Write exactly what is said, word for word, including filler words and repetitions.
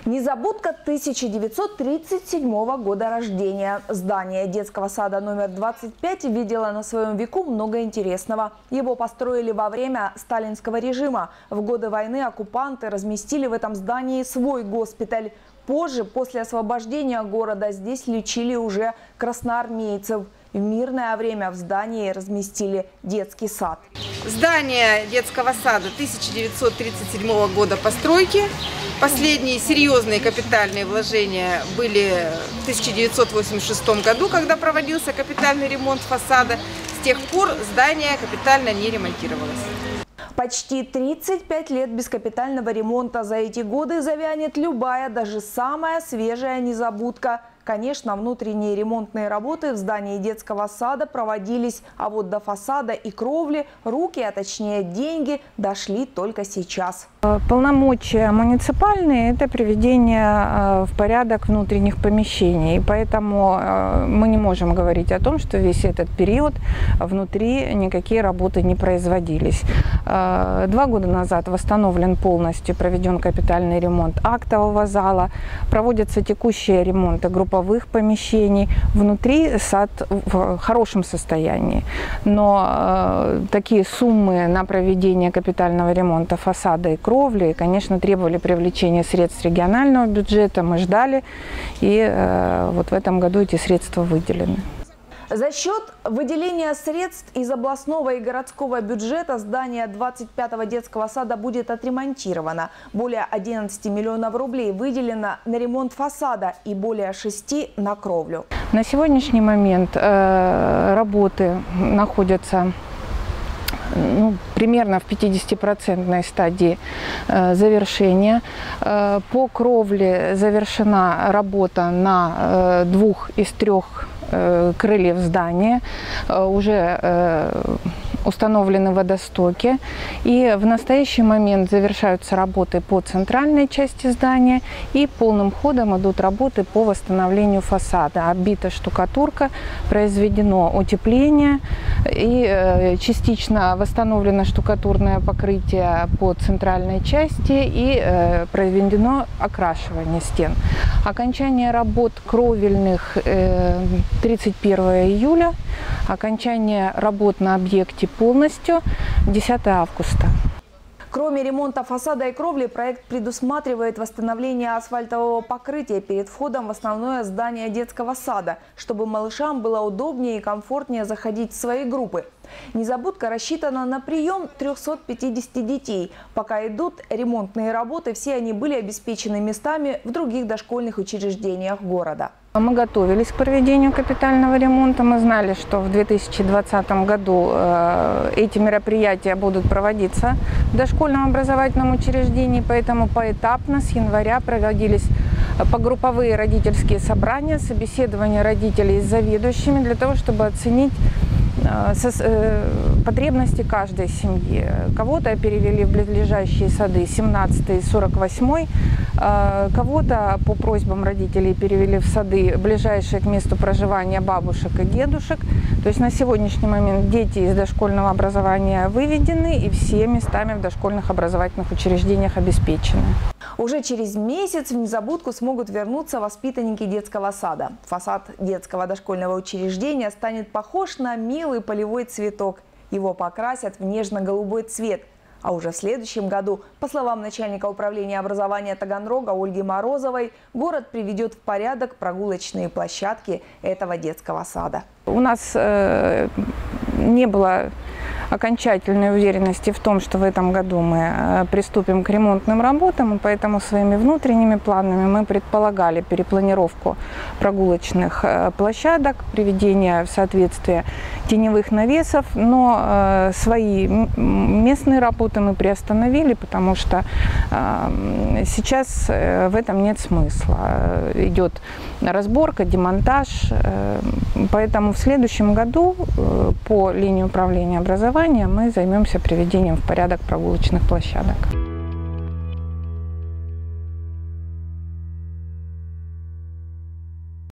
Незабудка тысяча девятьсот тридцать седьмого года рождения. Здание детского сада номер двадцать пять видело на своем веку много интересного. Его построили во время сталинского режима. В годы войны оккупанты разместили в этом здании свой госпиталь. Позже, после освобождения города, здесь лечили уже красноармейцев. В мирное время в здании разместили детский сад. Здание детского сада тысяча девятьсот тридцать седьмого года постройки. Последние серьезные капитальные вложения были в тысяча девятьсот восемьдесят шестом году, когда проводился капитальный ремонт фасада. С тех пор здание капитально не ремонтировалось. Почти тридцать пять лет без капитального ремонта. За эти годы завянет любая, даже самая свежая незабудка. Конечно, внутренние ремонтные работы в здании детского сада проводились, а вот до фасада и кровли руки, а точнее деньги, дошли только сейчас. Полномочия муниципальные – это приведение в порядок внутренних помещений. Поэтому мы не можем говорить о том, что весь этот период внутри никакие работы не производились. Два года назад восстановлен полностью, проведен капитальный ремонт актового зала, проводятся текущие ремонты групповых помещений. Внутри сад в хорошем состоянии. Но такие суммы на проведение капитального ремонта фасада и кровли, конечно, требовали привлечения средств регионального бюджета. Мы ждали, и э, вот в этом году эти средства выделены. За счет выделения средств из областного и городского бюджета здание двадцать пятого детского сада будет отремонтировано. Более одиннадцати миллионов рублей выделено на ремонт фасада и более шести на кровлю. На сегодняшний момент э, работы находятся Ну, примерно в пятидесятипроцентной стадии э, завершения. Э, по кровле завершена работа на э, двух из трех э, крыльев здания. Э, уже э, установлены водостоки. И в настоящий момент завершаются работы по центральной части здания. И полным ходом идут работы по восстановлению фасада. Оббита штукатурка, произведено утепление и э, частично восстановлено штукатурное покрытие по центральной части и э, проведено окрашивание стен. Окончание работ кровельных э, тридцать первого июля, окончание работ на объекте полностью десятого августа. Кроме ремонта фасада и кровли, проект предусматривает восстановление асфальтового покрытия перед входом в основное здание детского сада, чтобы малышам было удобнее и комфортнее заходить в свои группы. Незабудка рассчитана на прием трёхсот пятидесяти детей. Пока идут ремонтные работы, все они были обеспечены местами в других дошкольных учреждениях города. Мы готовились к проведению капитального ремонта. Мы знали, что в две тысячи двадцатом году эти мероприятия будут проводиться в дошкольном образовательном учреждении, поэтому поэтапно с января проводились погрупповые родительские собрания, собеседования родителей с заведующими для того, чтобы оценить потребности каждой семьи. Кого-то перевели в близлежащие сады семнадцатый и сорок восьмой, кого-то по просьбам родителей перевели в сады, ближайшие к месту проживания бабушек и дедушек. То есть на сегодняшний момент дети из дошкольного образования выведены, и все местами в дошкольных образовательных учреждениях обеспечены. Уже через месяц в незабудку смогут вернуться воспитанники детского сада. Фасад детского дошкольного учреждения станет похож на милый полевой цветок. Его покрасят в нежно-голубой цвет. А уже в следующем году, по словам начальника управления образования Таганрога Ольги Морозовой, город приведет в порядок прогулочные площадки этого детского сада. У нас э, не было окончательной уверенности в том, что в этом году мы приступим к ремонтным работам, и поэтому своими внутренними планами мы предполагали перепланировку прогулочных площадок, приведение в соответствие теневых навесов, но свои местные работы мы приостановили, потому что сейчас в этом нет смысла. Идет разборка, демонтаж, поэтому в следующем году по линии управления образованием мы займемся приведением в порядок прогулочных площадок.